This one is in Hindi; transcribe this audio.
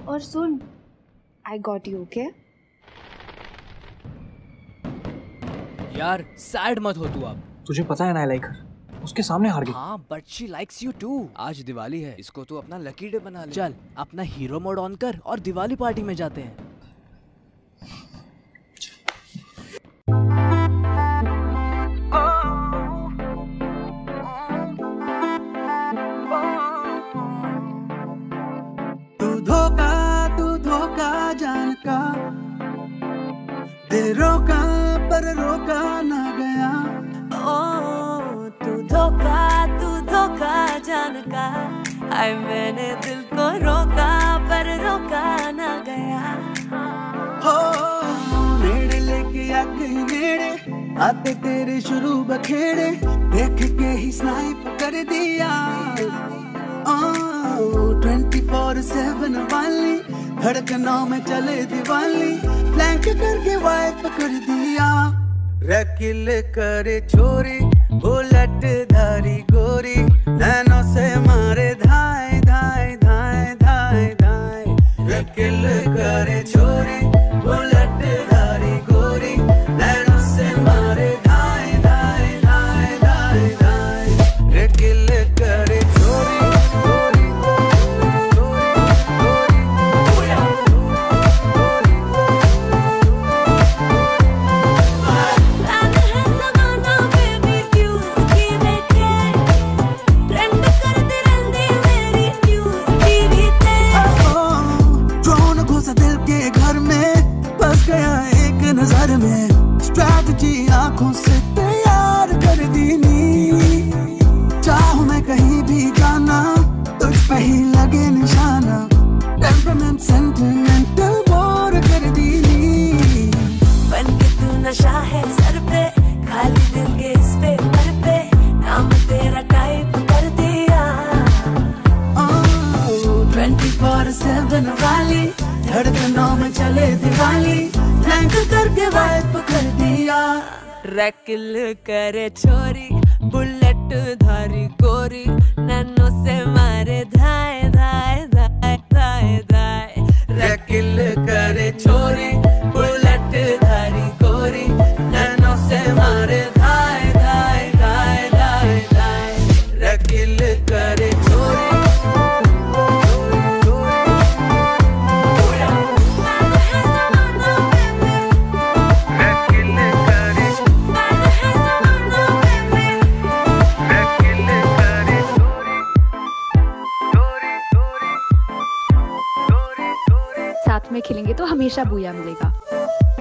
और सुन, I got you, okay? यार सैड मत हो तू अब। तुझे पता है ना I like her. उसके सामने हार गई। हाँ but she likes you too. आज दिवाली है, इसको तू अपना लकी डे बना ले। चल अपना हीरो मोड ऑन कर और दिवाली पार्टी में जाते हैं। तू धोखा जान का, दे रोका पर रोका ना गया। तू धोखा जान का, हाय मैंने दिल को रोका पर रोका ना गया। हो नेड़े लेके आ गई नेड़े, आते तेरे शुरू बखेड़े, देख के ही स्नाइप कर दिया। 24/7 वाली धड़कनों में चले दिवाली, फ्लैंक करके वाइप कर दिया। रकिल करे छोरी, बुलेट धारी गोरी, नैनों से मारे धाए धाए धाए धाए धाए। रकिल करे छोरी, बुलेट धारी गोरी, नैनों से मारे धाए धाए धाए धाए धाए। रकिल करे छोरी, नजर में स्ट्रैटेजी आंखों से तैयार कर दी नी। चाहूं मैं कहीं भी जाना, तुझ पे ही लगे निशाना, टेम्परामेंट सेंटिमेंटल वॉर कर दी नी। बन के तू नशा है सर पे, खाली दिल के इस पेपर पे नाम तेरा टाइप कर दिया। 24/7 वाली धड़कनों में चले दिवाली, फ्लैंक करके वाइप कर दिया। रकिल करे छोरी, बुलेट धारी गोरी, नैनों से मारे धाए धाए धाए धाए धाए। रकिल करे छोरी, बुलेट धारी गोरी, नैनों से मारे धाए धाए धाए धाए धाए। रकिल करे छोरी, साथ में खेलेंगे तो हमेशा बूया मिलेगा।